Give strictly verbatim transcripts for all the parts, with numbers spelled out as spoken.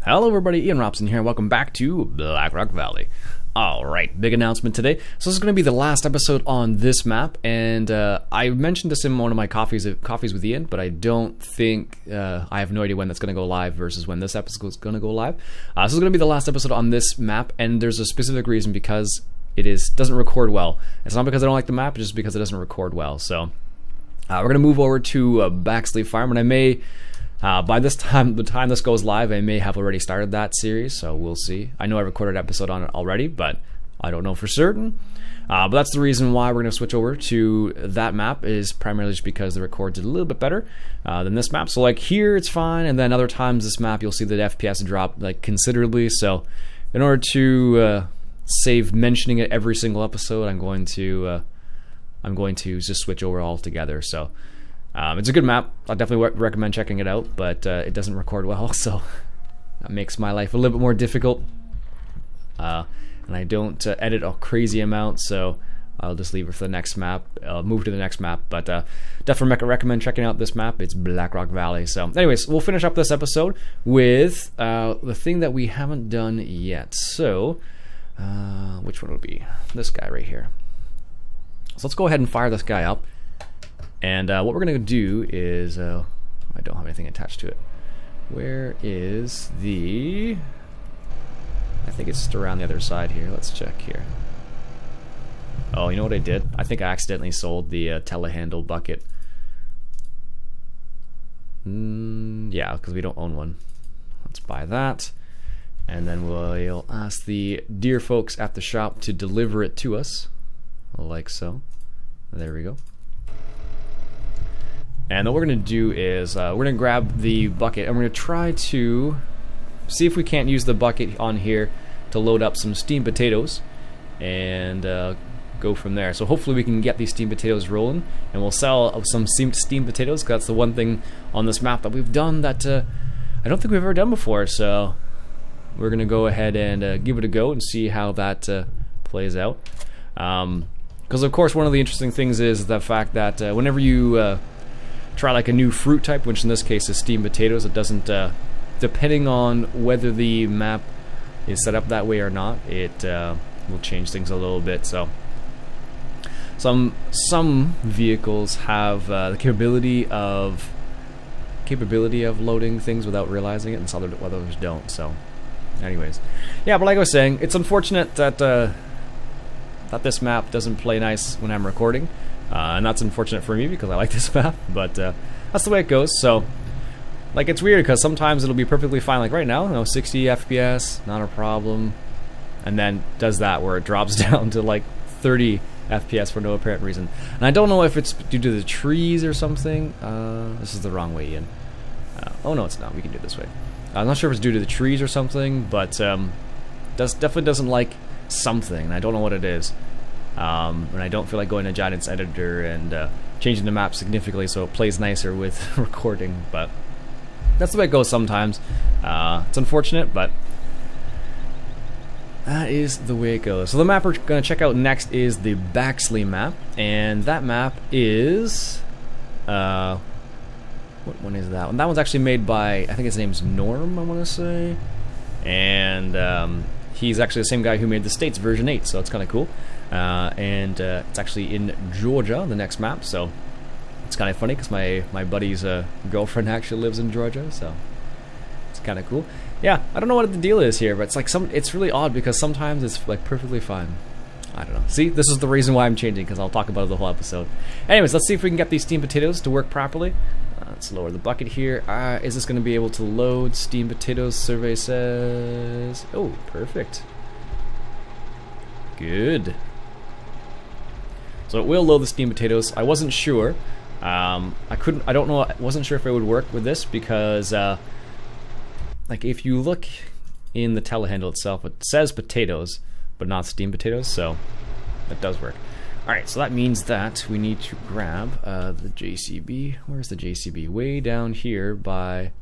Hello everybody, Iain Robson here, and welcome back to Blackrock Valley. Alright, big announcement today. So this is going to be the last episode on this map, and uh, I mentioned this in one of my coffees coffees with Iain, but I don't think, uh, I have no idea when that's going to go live versus when this episode is going to go live. Uh, so this is going to be the last episode on this map, and there's a specific reason, because it is doesn't record well. It's not because I don't like the map, it's just because it doesn't record well. So uh, we're going to move over to uh, Baxley Farm, and I may... Uh, by this time, the time this goes live, I may have already started that series, so we'll see. I know I recorded an episode on it already, but I don't know for certain. Uh, but that's the reason why we're going to switch over to that map, is primarily just because the records a little bit better uh, than this map. So like here, it's fine, and then other times this map, you'll see the F P S drop like considerably. So in order to uh, save mentioning it every single episode, I'm going to uh, I'm going to just switch over altogether. So. Um, it's a good map. I definitely re recommend checking it out, but uh, it doesn't record well, so that makes my life a little bit more difficult. Uh, and I don't uh, edit a crazy amount, so I'll just leave it for the next map. I'll move to the next map, but uh, definitely recommend checking out this map. It's Blackrock Valley. So, anyways, we'll finish up this episode with uh, the thing that we haven't done yet. So, uh, which one would be this guy right here? So let's go ahead and fire this guy up. And uh, what we're going to do is, uh, I don't have anything attached to it. Where is the, I think it's just around the other side here. Let's check here. Oh, you know what I did? I think I accidentally sold the uh, telehandle bucket. Mm, yeah, because we don't own one. Let's buy that. And then we'll ask the dear folks at the shop to deliver it to us. Like so. There we go. And what we're going to do is uh, we're going to grab the bucket, and we're going to try to see if we can't use the bucket on here to load up some steamed potatoes and uh, go from there. So hopefully we can get these steamed potatoes rolling, and we'll sell some steamed, steamed potatoes, because that's the one thing on this map that we've done that uh, I don't think we've ever done before. So we're going to go ahead and uh, give it a go and see how that uh, plays out. Um, because of course one of the interesting things is the fact that uh, whenever you... Uh, try like a new fruit type, which in this case is steamed potatoes, it doesn't, uh, depending on whether the map is set up that way or not, it uh, will change things a little bit. So some some vehicles have uh, the capability of capability of loading things without realizing it, and some others don't. So anyways, yeah, but like I was saying, it's unfortunate that uh, that this map doesn't play nice when I'm recording. Uh, and that's unfortunate for me because I like this map, but uh, that's the way it goes. So, like, it's weird because sometimes it'll be perfectly fine. Like right now, you know, sixty F P S, not a problem, and then does that where it drops down to like thirty F P S for no apparent reason. And I don't know if it's due to the trees or something. Uh, this is the wrong way in. Uh, oh no, it's not. We can do it this way. I'm not sure if it's due to the trees or something, but um, does definitely doesn't like something, and I don't know what it is. Um, and I don't feel like going to Giant's editor and uh, changing the map significantly so it plays nicer with recording, but that's the way it goes sometimes. Uh, it's unfortunate, but that is the way it goes. So the map we're going to check out next is the Baxley map, and that map is, uh, what one is that one? That one's actually made by, I think his name's Norm, I want to say, and um, he's actually the same guy who made the States version eight, so it's kind of cool. Uh, and uh, it's actually in Georgia, the next map, so it's kind of funny because my, my buddy's uh, girlfriend actually lives in Georgia, so it's kind of cool. Yeah, I don't know what the deal is here, but it's like some it's really odd because sometimes it's like perfectly fine. I don't know. See, this is the reason why I'm changing, because I'll talk about it the whole episode. Anyways, let's see if we can get these steamed potatoes to work properly. Uh, let's lower the bucket here. Uh, is this going to be able to load steamed potatoes? Survey says... Oh, perfect. Good. So it will load the steamed potatoes. I wasn't sure. Um, I couldn't. I don't know. I wasn't sure if it would work with this because, uh, like, if you look in the telehandle itself, it says potatoes, but not steamed potatoes. So that does work. All right. So that means that we need to grab uh, the J C B. Where's the J C B? Way down here by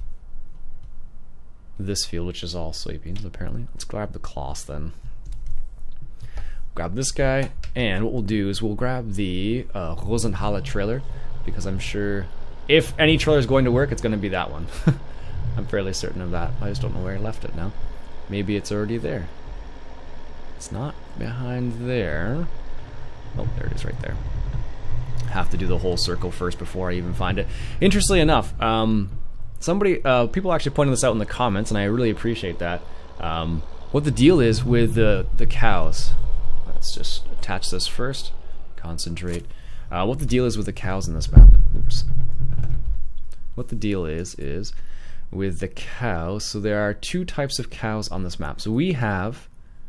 this field, which is all soybeans apparently. Let's grab the cloth then. Grab this guy, and what we'll do is we'll grab the uh, Rosenhalle trailer, because I'm sure if any trailer is going to work, it's going to be that one. I'm fairly certain of that. I just don't know where I left it now. Maybe it's already there. It's not behind there. Oh, there it is right there. Have to do the whole circle first before I even find it. Interestingly enough, um, somebody, uh, people actually pointed this out in the comments, and I really appreciate that. Um, what the deal is with the the cows. Let's just attach this first. Concentrate. Uh, what the deal is with the cows in this map. Oops. What the deal is is with the cows. So there are two types of cows on this map. So we have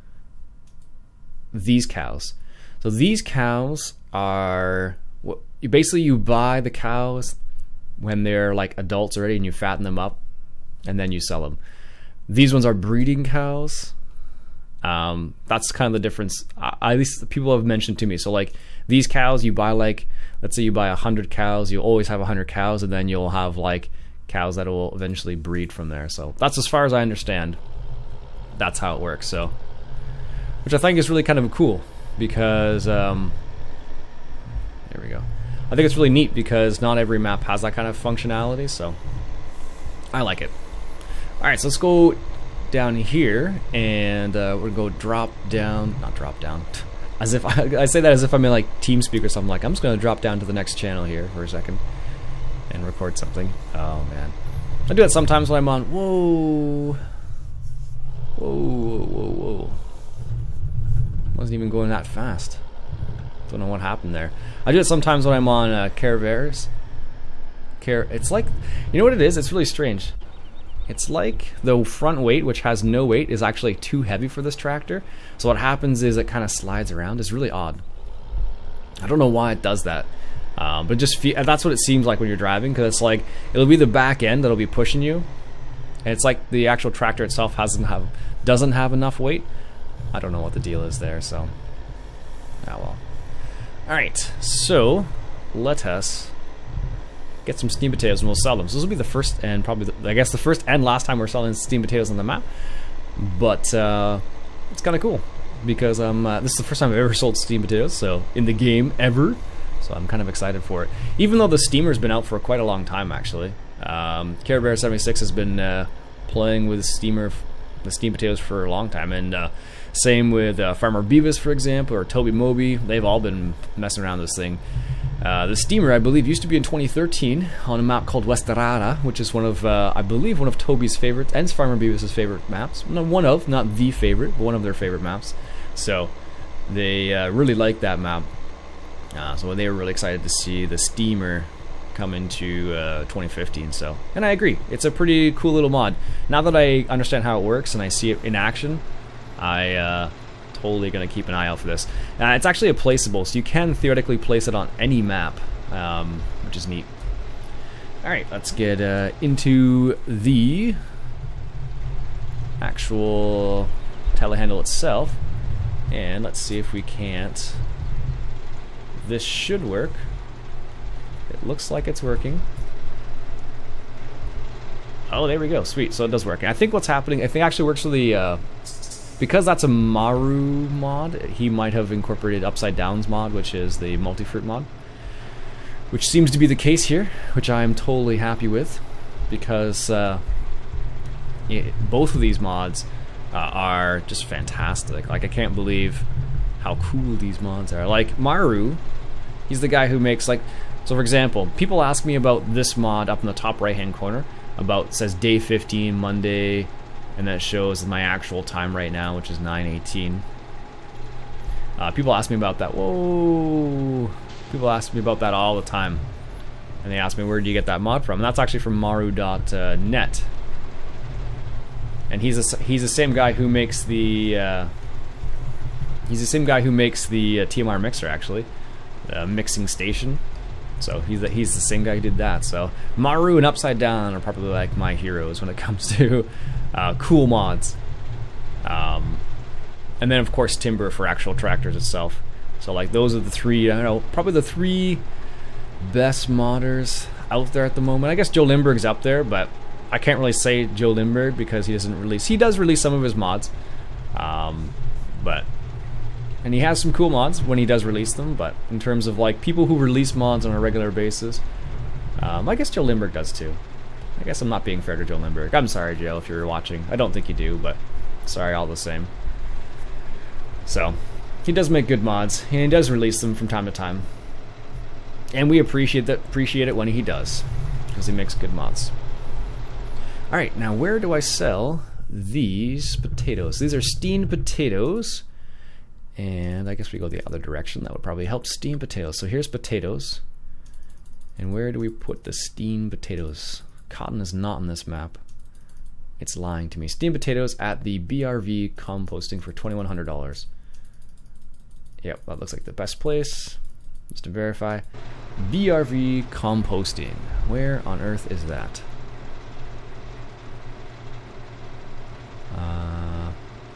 these cows. So these cows are what you basically you buy the cows when they're like adults already, and you fatten them up, and then you sell them. These ones are breeding cows. Um, that's kind of the difference. Uh, at least people have mentioned to me. So like these cows, you buy like, let's say you buy a hundred cows, you always have a hundred cows, and then you'll have like cows that will eventually breed from there. So that's as far as I understand. That's how it works. So, which I think is really kind of cool because um, there we go. I think it's really neat because not every map has that kind of functionality. So I like it. All right, so let's go down here, and uh, we're gonna go drop down, not drop down, as if I, I say that as if I'm in like TeamSpeak or something. Like I'm just gonna drop down to the next channel here for a second and record something. Oh man, I do that sometimes when I'm on. Whoa, whoa, whoa, whoa, whoa! Wasn't even going that fast. Don't know what happened there. I do it sometimes when I'm on uh, Caravers. Car, it's like, you know what it is? It's really strange. It's like the front weight, which has no weight, is actually too heavy for this tractor. So what happens is it kind of slides around. It's really odd. I don't know why it does that. Um, but just feel, that's what it seems like when you're driving, because it's like it'll be the back end that'll be pushing you, and it's like the actual tractor itself hasn't have doesn't have enough weight. I don't know what the deal is there. So, ah well. All right, so let us get some steam potatoes and we'll sell them. So this will be the first and probably the, I guess the first and last time we're selling steam potatoes on the map. But uh, it's kind of cool because um, uh, this is the first time I've ever sold steam potatoes, so in the game ever. So I'm kind of excited for it. Even though the steamer's been out for quite a long time, actually. Um, Care Bear seventy-six has been uh, playing with steamer, the steam potatoes for a long time, and uh, same with uh, Farmer Beavis, for example, or Toby Moby. They've all been messing around with this thing. Uh, the steamer, I believe, used to be in twenty thirteen on a map called Westerara, which is one of, uh, I believe, one of Toby's favorites and Farmer Beavis' favorite maps. No, one of, not the favorite, but one of their favorite maps. So they uh, really like that map. Uh, so they were really excited to see the steamer come into uh, twenty fifteen. So, and I agree, it's a pretty cool little mod. Now that I understand how it works and I see it in action, I uh, totally gonna keep an eye out for this. Uh, it's actually a placeable, so you can theoretically place it on any map, um, which is neat. All right, let's get uh, into the actual telehandle itself, and let's see if we can't. This should work. It looks like it's working. Oh, there we go. Sweet. So it does work. And I think what's happening, I think it actually works for the, uh, because that's a Maru mod, he might have incorporated Upside Down's mod, which is the multi-fruit mod. Which seems to be the case here, which I'm totally happy with. Because uh, it, both of these mods uh, are just fantastic. Like, I can't believe how cool these mods are. Like, Maru, he's the guy who makes, like, so for example, people ask me about this mod up in the top right hand corner, about, it says day fifteen, Monday, and that shows my actual time right now, which is nine eighteen. Uh, people ask me about that. Whoa! People ask me about that all the time. And they ask me, where do you get that mod from? And that's actually from maru dot net. And he's a, he's the same guy who makes the uh, he's the same guy who makes the uh, T M R mixer, actually, the mixing station. So he's the, he's the same guy who did that. So Maru and Upside Down are probably like my heroes when it comes to uh, cool mods. Um, and then of course Timber for actual tractors itself. So like those are the three, I don't know, probably the three best modders out there at the moment. I guess Joe Lindbergh's up there, but I can't really say Joe Lindbergh because he doesn't release, he does release some of his mods. Um, but And he has some cool mods when he does release them, but in terms of like people who release mods on a regular basis, um, I guess Joe Lindbergh does too. I guess I'm not being fair to Joe Lindbergh. I'm sorry, Joe, if you're watching. I don't think you do, but sorry all the same. So, he does make good mods, and he does release them from time to time. And we appreciate that, appreciate it when he does, because he makes good mods. Alright, now where do I sell these potatoes? These are steamed potatoes, and I guess we go the other direction. That would probably help. Steamed potatoes. So here's potatoes. And where do we put the steamed potatoes? Cotton is not on this map. It's lying to me. Steamed potatoes at the B R V composting for twenty-one hundred dollars. Yep, that looks like the best place. Just to verify. B R V composting. Where on earth is that? Uh,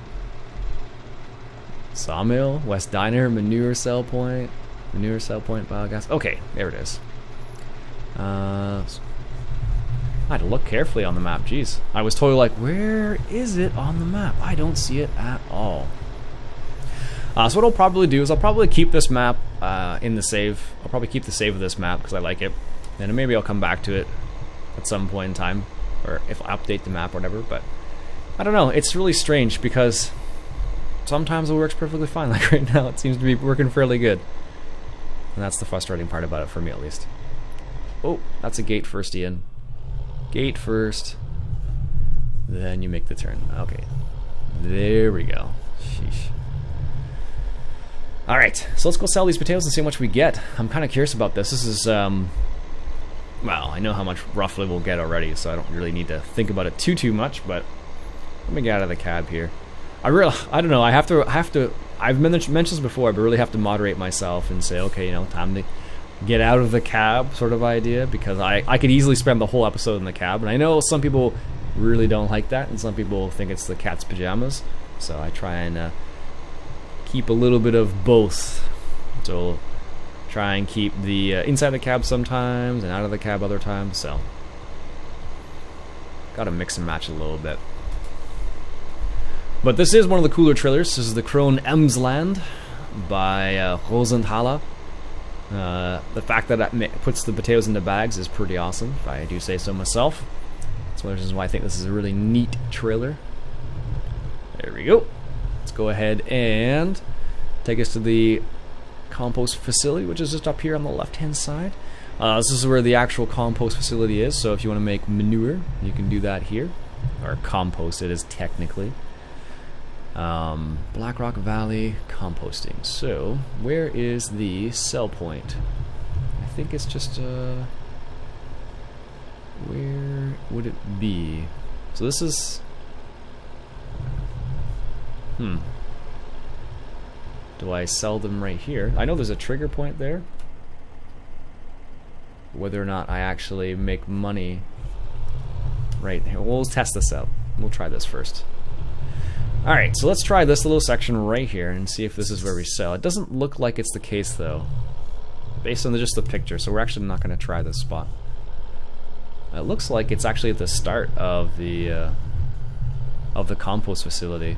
Sawmill, West Diner, Manure Cell Point, Manure Cell Point, Biogas. Okay, there it is. Uh, I had to look carefully on the map. Jeez, I was totally like, where is it on the map? I don't see it at all. Uh, so what I'll probably do is I'll probably keep this map uh, in the save. I'll probably keep the save of this map because I like it, and maybe I'll come back to it at some point in time, or if I update the map or whatever. But I don't know. It's really strange because sometimes it works perfectly fine. Like right now, it seems to be working fairly good, and that's the frustrating part about it for me, at least. Oh, that's a gate first, Iain. Gate first, then you make the turn. Okay, there we go. Sheesh. Alright, so let's go sell these potatoes and see how much we get. I'm kind of curious about this. This is, um, well, I know how much roughly we'll get already, so I don't really need to think about it too, too much, but let me get out of the cab here. I really, I don't know, I have to, I have to, I've mentioned this before, but really have to moderate myself and say, okay, you know, time to get out of the cab sort of idea, because I, I could easily spend the whole episode in the cab, and I know some people really don't like that, and some people think it's the cat's pajamas, so I try and uh, keep a little bit of both. So try and keep the uh, inside the cab sometimes and out of the cab other times, so gotta mix and match a little bit. But this is one of the cooler trailers. This is the Krone Emsland by uh, Rosenthaler. Uh, the fact that it puts the potatoes into bags is pretty awesome, if I do say so myself. That's one of the reasons why I think this is a really neat trailer. There we go. Let's go ahead and take us to the compost facility, which is just up here on the left hand side. Uh, this is where the actual compost facility is, so if you want to make manure, you can do that here. Or compost it is technically. Um, Black Rock Valley composting. So, where is the sell point? I think it's just, uh, where would it be? So this is, hmm. Do I sell them right here? I know there's a trigger point there. Whether or not I actually make money right here. We'll test this out. We'll try this first. Alright, so let's try this little section right here and see if this is where we sell. It doesn't look like it's the case though, based on the, just the picture, so we're actually not going to try this spot. It looks like it's actually at the start of the uh, of the compost facility.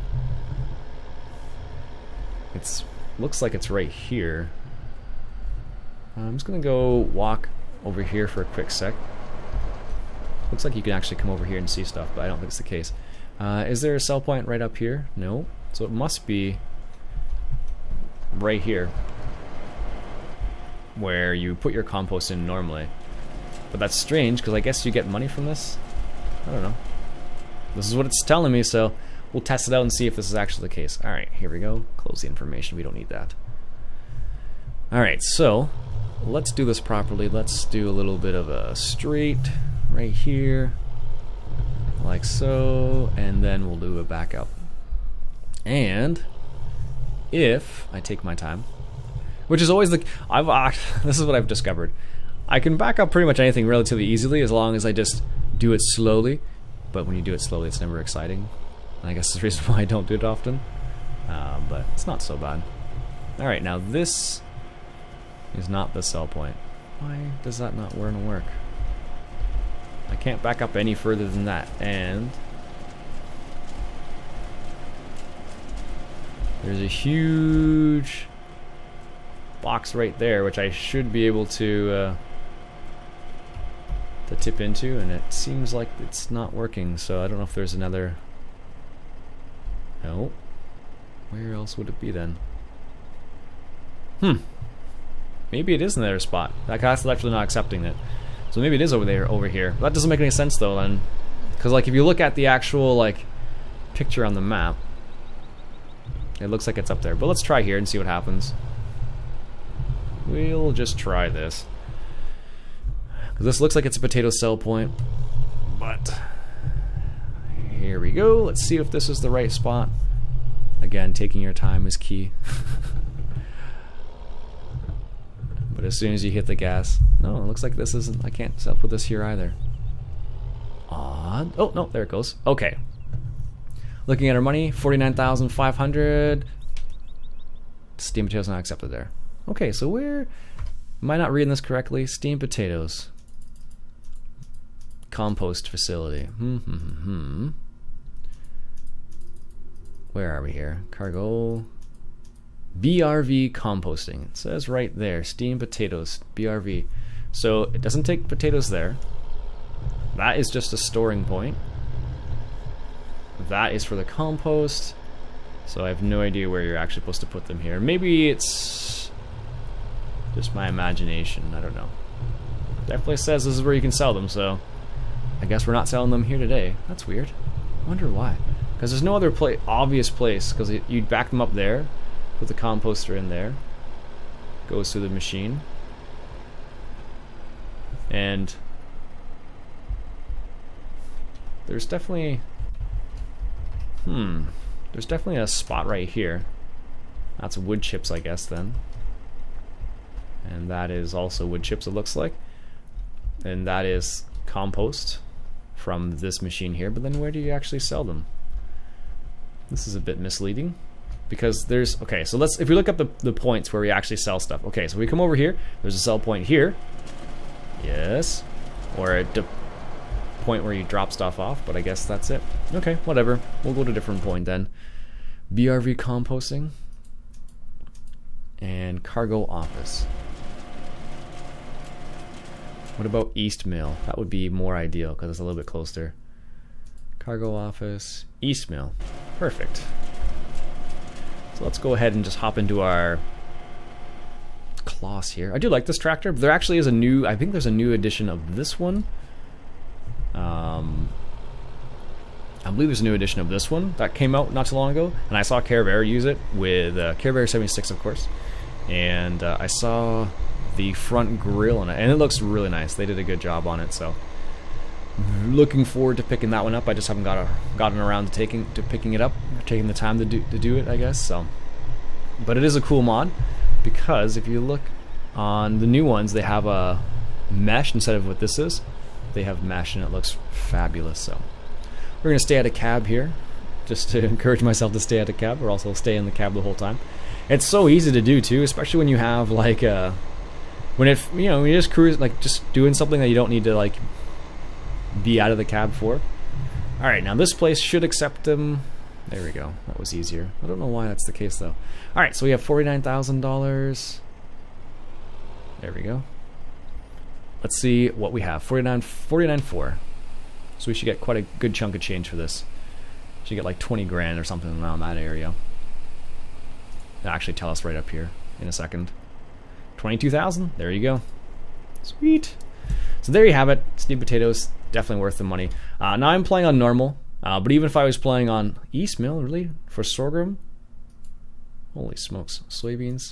It's looks like it's right here. I'm just going to go walk over here for a quick sec. Looks like you can actually come over here and see stuff, but I don't think it's the case. Uh, is there a sell point right up here? No. So it must be right here where you put your compost in normally. But that's strange because I guess you get money from this? I don't know. This is what it's telling me, so we'll test it out and see if this is actually the case. Alright, here we go. Close the information. We don't need that. Alright, so let's do this properly. Let's do a little bit of a straight right here. Like so, and then we'll do a back up. And if I take my time, which is always the I've uh, this is what I've discovered. I can back up pretty much anything relatively easily as long as I just do it slowly. But when you do it slowly, it's never exciting. And I guess that's the reason why I don't do it often. Uh, but it's not so bad. All right, now this is not the sell point. Why does that not want to work? I can't back up any further than that, and there's a huge box right there, which I should be able to uh, to tip into, and it seems like it's not working, so I don't know if there's another... No. Where else would it be then? Hmm. Maybe it is another spot. That guy's actually not accepting it. So maybe it is over there, over here. That doesn't make any sense though then. Because like if you look at the actual like picture on the map, it looks like it's up there. But let's try here and see what happens. We'll just try this. Because this looks like it's a potato sell point. But here we go. Let's see if this is the right spot. Again, taking your time is key. But as soon as you hit the gas, no, it looks like this isn't, I can't sell put this here either. Odd. Oh, no, there it goes. Okay. Looking at our money, forty-nine thousand five hundred. Steamed potatoes not accepted there. Okay, so where, am I not reading this correctly? Steamed potatoes. Compost facility. Hmm, hmm, hmm, hmm. Where are we here? Cargo. B R V composting. It says right there, steamed potatoes, B R V. So it doesn't take potatoes there. That is just a storing point. That is for the compost. So I have no idea where you're actually supposed to put them here. Maybe it's just my imagination. I don't know. Definitely says this is where you can sell them, so I guess we're not selling them here today. That's weird. I wonder why. Because there's no other pla obvious place, because you'd back them up there. Put the composter in there. Goes through the machine. And there's definitely hmm there's definitely a spot right here. That's wood chips, I guess, then. And that is also wood chips, it looks like. And that is compost from this machine here. But then where do you actually sell them? This is a bit misleading. Because there's, okay, so let's, if we look up the, the points where we actually sell stuff. Okay, so we come over here, there's a sell point here. Yes. Or a point where you drop stuff off, but I guess that's it. Okay, whatever. We'll go to a different point then. B R V composting. And cargo office. What about East Mill? That would be more ideal because it's a little bit closer. Cargo office, East Mill. Perfect. So let's go ahead and just hop into our Kloss here. I do like this tractor, but there actually is a new, I think there's a new edition of this one. Um, I believe there's a new edition of this one that came out not too long ago, and I saw Caravera use it with uh, Caravera seventy-six, of course. And uh, I saw the front grille on it, and it looks really nice. They did a good job on it, so looking forward to picking that one up. I just haven't got a, gotten around to taking to picking it up, or taking the time to do to do it, I guess. So, but it is a cool mod because if you look on the new ones, they have a mesh instead of what this is. They have mesh, and it looks fabulous. So, we're gonna stay at a cab here, just to encourage myself to stay at a cab, or also stay in the cab the whole time. It's so easy to do too, especially when you have like a when it you know when you just cruise, like just doing something that you don't need to like be out of the cab for. Alright, now this place should accept them. There we go. That was easier. I don't know why that's the case though. Alright, so we have forty-nine thousand dollars. There we go. Let's see what we have. forty-nine forty-nine four. So we should get quite a good chunk of change for this. Should get like twenty grand or something around that area. They'll actually tell us right up here in a second. twenty-two thousand. There you go. Sweet. So there you have it. Steamed potatoes, definitely worth the money. Uh, now I'm playing on normal, uh, but even if I was playing on East Mill, really, for sorghum, holy smokes, soybeans.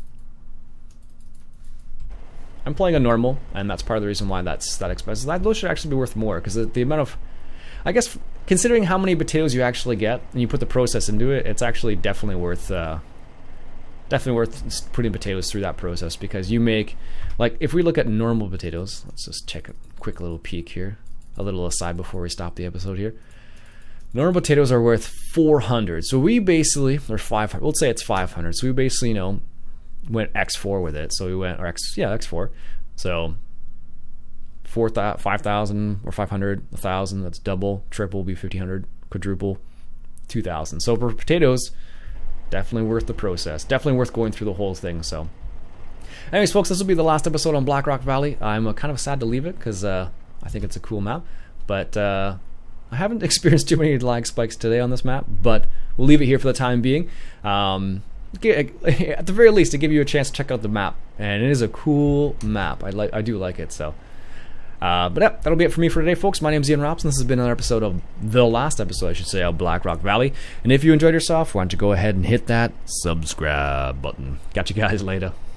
I'm playing on normal, and that's part of the reason why that's that expensive. That, those should actually be worth more, because the, the amount of, I guess, considering how many potatoes you actually get, and you put the process into it, it's actually definitely worth, uh, definitely worth putting potatoes through that process, because you make, like, if we look at normal potatoes, let's just check a quick little peek here, a little aside before we stop the episode here. Normal potatoes are worth four hundred, so we basically, or five hundred, we'll say it's five hundred, so we basically, you know, went X four with it, so we went, or X, yeah, X four, so four, five thousand, or five hundred, one thousand, that's double, triple will be fifteen hundred, quadruple, two thousand. So for potatoes, definitely worth the process, definitely worth going through the whole thing. So anyways, folks, this will be the last episode on Black Rock Valley. I'm uh, kind of sad to leave it, because uh, I think it's a cool map, but uh, I haven't experienced too many lag spikes today on this map, but we'll leave it here for the time being. Um, at the very least, to give you a chance to check out the map, and it is a cool map. I like, I do like it. So, uh, but yeah, that'll be it for me for today, folks. My name is Iain Robson. This has been another episode of the last episode, I should say, of Black Rock Valley. And if you enjoyed yourself, why don't you go ahead and hit that subscribe button. Catch you guys later.